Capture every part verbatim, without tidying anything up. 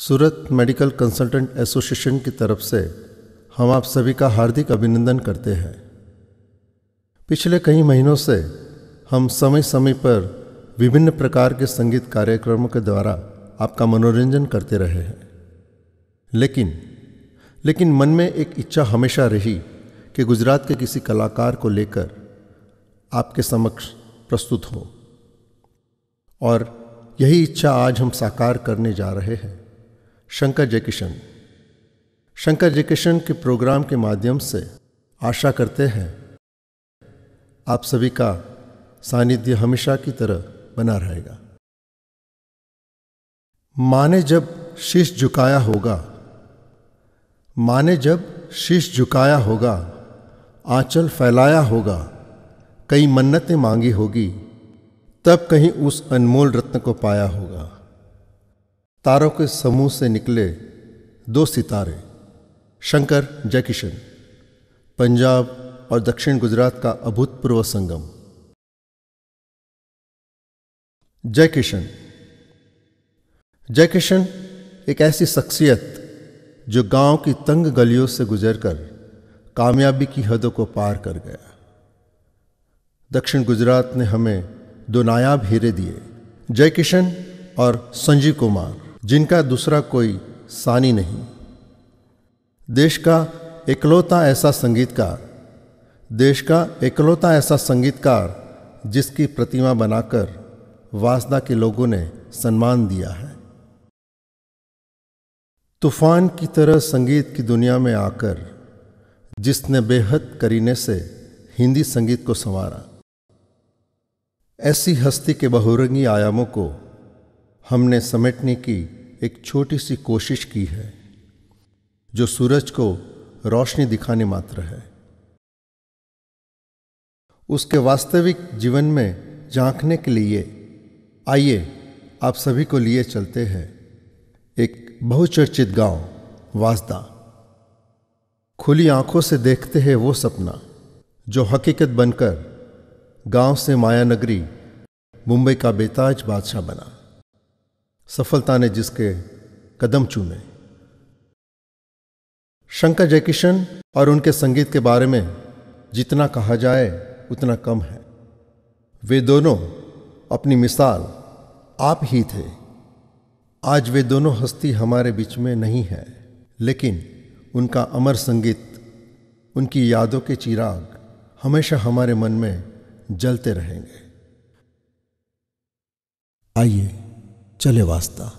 सूरत medical consultant association की तरफ से हम आप सभी का हार्दिक अभिनंदन करते हैं। पिछले कई महीनों से हम समय समय पर विभिन्न प्रकार के संगीत कार्यक्रमों के द्वारा आपका मनोरंजन करते रहे हैं, लेकिन लेकिन मन में एक इच्छा हमेशा रही कि गुजरात के किसी कलाकार को लेकर आपके समक्ष प्रस्तुत हो, और यही इच्छा आज हम साकार करने जा रहे हैं। शंकर जयकिशन शंकर जयकिशन के प्रोग्राम के माध्यम से आशा करते हैं आप सभी का सानिध्य हमेशा की तरह बना रहेगा। माँ ने जब शीश झुकाया होगा माँ ने जब शीश झुकाया होगा आंचल फैलाया होगा, कई मन्नतें मांगी होगी, तब कहीं उस अनमोल रत्न को पाया होगा। तारों के समूह से निकले दो सितारे, शंकर जयकिशन, पंजाब और दक्षिण गुजरात का अभूतपूर्व संगम। जयकिशन जयकिशन एक ऐसी शख्सियत जो गांव की तंग गलियों से गुजरकर कामयाबी की हदों को पार कर गया। दक्षिण गुजरात ने हमें दो नायाब हीरे दिए, जयकिशन और संजीव कुमार, जिनका दूसरा कोई सानी नहीं। देश का इकलौता ऐसा संगीतकार देश का इकलौता ऐसा संगीतकार जिसकी प्रतिमा बनाकर वासदा के लोगों ने सम्मान दिया है। तूफान की तरह संगीत की दुनिया में आकर जिसने बेहद करीने से हिंदी संगीत को संवारा, ऐसी हस्ती के बहुरंगी आयामों को हमने समेटने की एक छोटी सी कोशिश की है, जो सूरज को रोशनी दिखाने मात्र है। उसके वास्तविक जीवन में झांकने के लिए आइए आप सभी को लिए चलते हैं एक बहुचर्चित गांव वासदा। खुली आंखों से देखते हैं वो सपना जो हकीकत बनकर गांव से माया नगरी मुंबई का बेताज बादशाह बना। सफलता ने जिसके कदम चूमे। शंकर जयकिशन और उनके संगीत के बारे में जितना कहा जाए उतना कम है। वे दोनों अपनी मिसाल आप ही थे। आज वे दोनों हस्ती हमारे बीच में नहीं है, लेकिन उनका अमर संगीत, उनकी यादों के चिराग हमेशा हमारे मन में जलते रहेंगे। आइए चले वास्ता।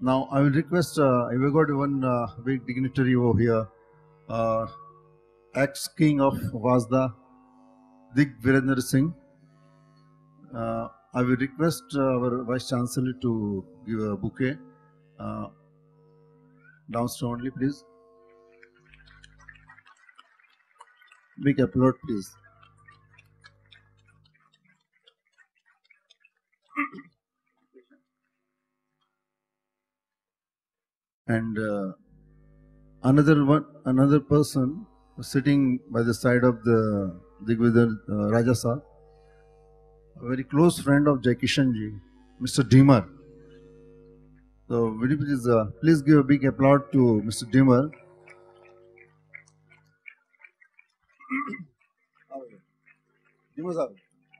Now I will request, uh, we got one uh, big dignitary over here, uh, ex-king of Vasda, Dig Virendra Singh. Uh, I will request uh, our Vice Chancellor to give a bouquet. Uh, downstairs only, please. Big applaud, please. And uh, another one, another person sitting by the side of the Digvidar uh, Raja Sahab, a very close friend of Jai Kishan ji, Mister Dimar. So, will you please, uh, please give a big applaud to Mister Dimar. Dimar sahab.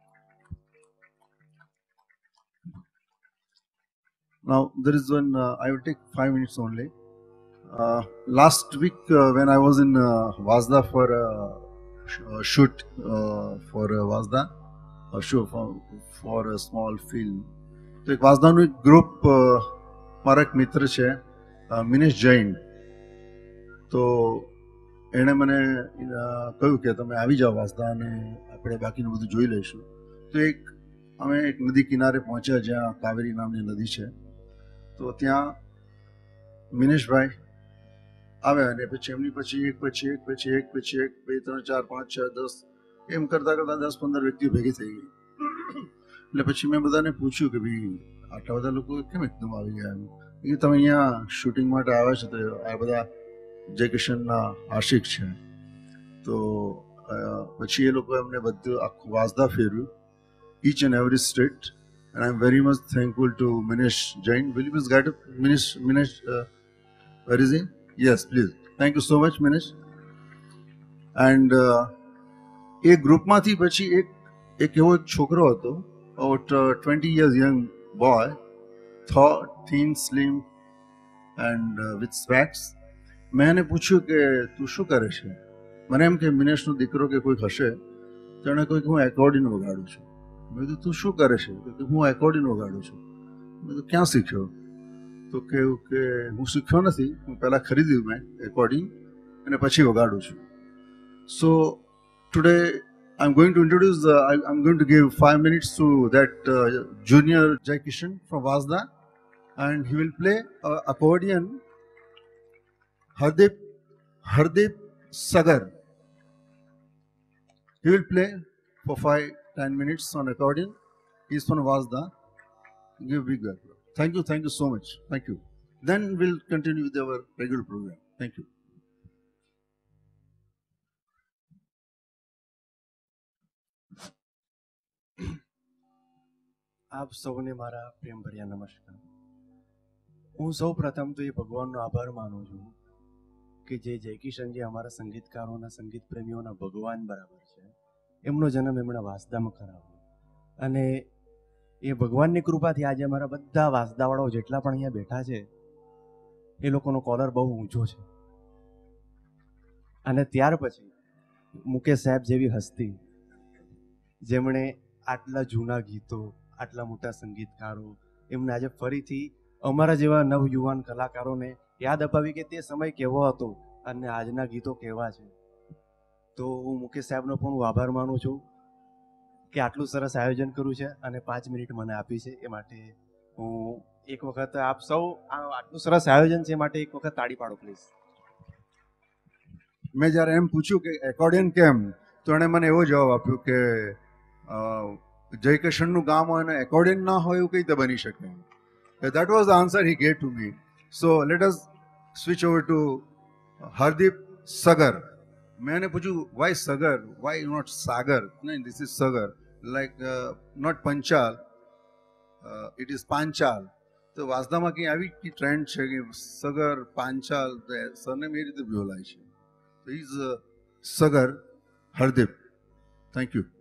Now, there is one, uh, I will take five minutes only. Uh, last week, uh, when I was in uh, Vasda for a sh- shoot uh, for uh, Vasda, a show for, for a small film. તો એક વાસદાનું એક group મારા એક મિત્ર છે મિનેશ જૈન, તો એણે મને કહ્યું કે તમે આવી જાઓ વાસદા અને આપણે બાકીનું બધું જોઈ લઈશું. તો એક અમે એક નદી કિનારે પહોંચ્યા જ્યાં કાવેરી નામની નદી છે. તો ત્યાં મિનેશભાઈ આવ્યા અને પછી એમની પછી એક પછી એક પછી એક પછી એક બે ત્રણ ચાર પાંચ છ દસ એમ કરતાં કરતાં દસ પંદર વ્યક્તિઓ ભેગી થઈ ગઈ. એટલે પછી મેં બધાને પૂછ્યું કે ભાઈ આટલા બધા લોકો કેમ એકદમ આવી ગયા એમ, કે તમે અહીંયા શૂટિંગ માટે આવ્યા છો તો આ બધા જય કિશનના આશિક છે. તો પછી એ લોકો એમને બધું આખું Vasda ફેરવ્યું, each and every state, and I'm very much thankful to Minesh Jain. Will you please guide up Minesh? Minesh, uh, where is he? Yes, please. Thank you so much, Minesh. And એ ગ્રુપમાંથી પછી એક એક એવો છોકરો હતો, about uh, twenty years young boy, tall, thin, slim, and uh, with specs. મેં એને પૂછ્યું કે તું શું કરે છે? મને એમ કે મિનેશનો દીકરો કે કોઈક હશે, તો એણે કહ્યું કે હું એકોર્ડિયન વગાડું છું. મેં કીધું તું શું કરે છે? કે હું એકોર્ડિયન વગાડું છું. મેં કીધું ક્યાં શીખ્યો? તો કહ્યું કે હું શીખ્યો નથી, હું પહેલાં ખરીદ્યું મેં એકોર્ડિયન અને પછી વગાડું છું. So today I'm going to introduce, uh, I, I'm going to give five minutes to that uh, junior Jai Kishan from Vasda, and he will play uh, accordion, Hardeep, Hardeep Sagar. He will play for five, ten minutes on accordion. He is from Vasda. Give big applause. Thank you, thank you so much. Thank you. Then we'll continue with our regular program. Thank you. આપ સૌને મારા પ્રેમભર્યા નમસ્કાર. હું સૌ પ્રથમ તો એ ભગવાનનો આભાર માનું છું કે જે જય કિશનજી અમારા સંગીતકારોના સંગીત પ્રેમીઓના ભગવાન બરાબર છે, એમનો જન્મ એમણે વાસદામાં કરાવ્યો. અને એ ભગવાનની કૃપાથી આજે અમારા બધા વાસદાવાળાઓ જેટલા પણ અહીંયા બેઠા છે એ લોકોનો કોલર બહુ ઊંચો છે. અને ત્યાર પછી મુકેશ સાહેબ જેવી હસ્તી જેમણે આટલા જૂના ગીતો, આટલા મોટા સંગીતકારો, એમને આજે ફરીથી અમારા જેવા નવયુવાન કલાકારોને યાદ અપાવી કે તે સમય કેવો હતો અને આજના ગીતો કેવા છે. તો હું મુકેશ સાહેબનો પણ હું આભાર માનું છું કે આટલું સરસ આયોજન કર્યું છે અને પાંચ મિનિટ મને આપી છે. એ માટે હું એક વખત આપ સૌ આટલું સરસ આયોજન છે એ માટે એક વખત તાળી પાડો પ્લીઝ. મેં જ્યારે એમ પૂછ્યું કે એકોર્ડિયન કેમ, તો એણે મને એવો જવાબ આપ્યો કે જય કિશનનું ગામ હોય અને એકોર્ડિયન ના હોય એવું કઈ રીતે બની શકે. That was the answer he gave to me. So let us switch over to Hardeep Sagar. મેં એને પૂછ્યું why Sagar, why not Sagar? No, this is Sagar, like uh, not Panchal, uh, it is Panchal. તો વાસદામાં કંઈ આવી કી trend છે કે Sagar Panchal surname એ રીતે બોલાય છે. So he is uh, Sagar Hardeep. Thank you.